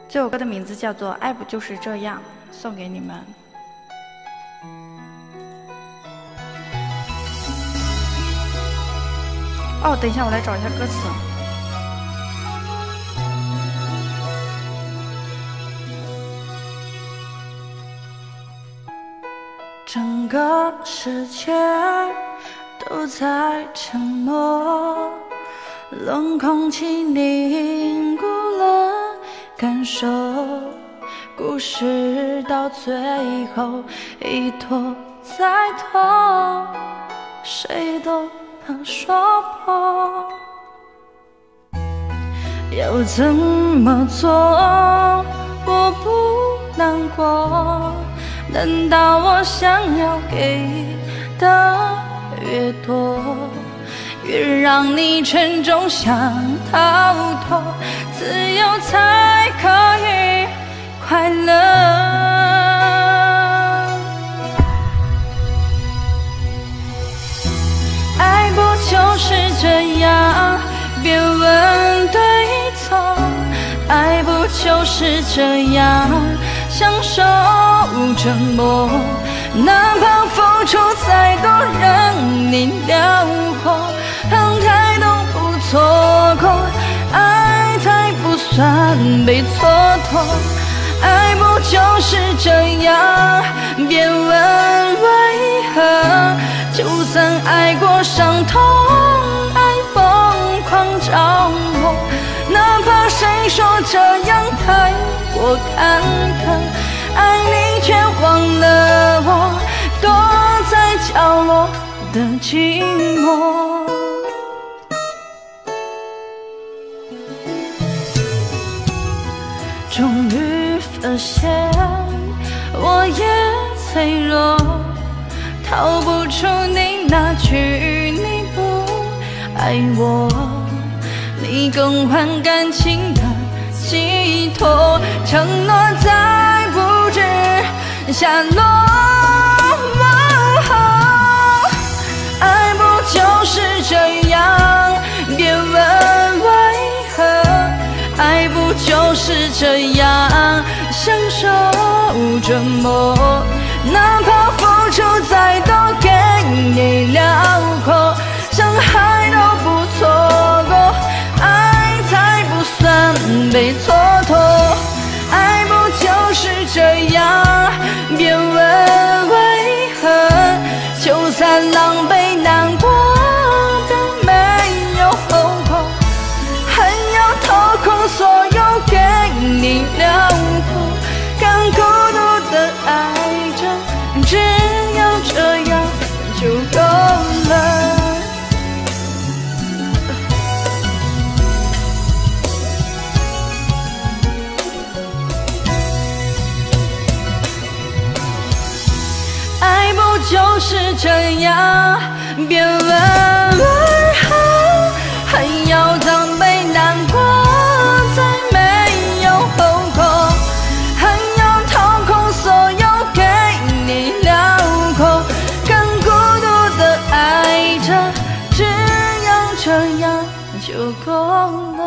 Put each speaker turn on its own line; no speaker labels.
这首歌的名字叫做《爱不就是这样》，送给你们。哦，等一下，我来找一下歌词。整个世界都在沉默，冷空气凝固了感受，故事到最后一拖再拖，谁都怕说破。要怎么做我不难过？难道我想要给的越多，越让你沉重想逃脱，自由才可以快乐。爱不就是这样，别问对错，爱不就是这样，享受折磨，哪怕付出再多让你辽阔，让太多不错过，爱才不算被蹉跎。爱不就是这样，别问为何，就算爱过伤痛，爱疯狂着魔，哪怕谁说这样太过坎坷，爱你却忘了我，躲在角落的寂寞。终于发现我也脆弱，逃不出你那句你不爱我，你更换感情的寄托，承诺再不知下落。爱不就是这样，别问为何，爱不就是这样，享受折磨，哪怕付出再多给你辽阔，伤害都不错过，爱才不算被蹉跎。爱不就是这样，别问为何，就算狼狈难过但没有后果，还要掏空所有给你辽阔，敢孤独的爱着，只要这样就够了。爱不就是这样，别问为何，还要狼狈难过再没有后果，还要掏空所有给你辽阔，敢孤独的爱着，只要这样就够了。